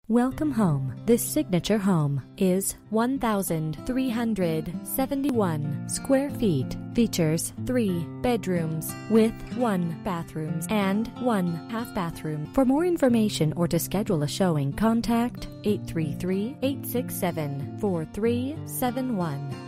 Welcome home. This signature home is 1,371 square feet. Features 3 bedrooms with 1 bathroom and 1 half bathroom. For more information or to schedule a showing, contact 833-867-4371.